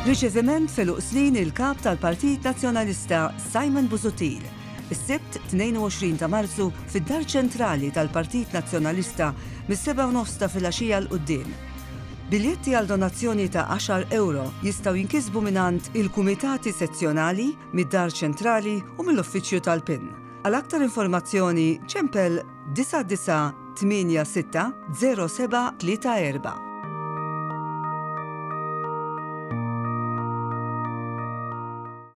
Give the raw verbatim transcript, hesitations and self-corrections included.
Riċeviment fil-Uqslin il-kap tal-Partit Nazzjonalista Simon Busuttil. Is-Sibt tnejn u għoxrin ta' Marzu fid-Dar Ċentrali tal-Partit Nazzjonalista mis-seba' u nofs ta' filgħaxija l quddiem. Biljetti għal donazzjoni ta' għaxar euro jistgħu jinkisbu mingħand il-Kumitati Sezzjonali, mid-Dar Ċentrali u mill-Uffiċċju tal-P I N. Għal aktar informazzjoni ċempel disa' disa' tminja sitta' zero seba' tlieta erba'.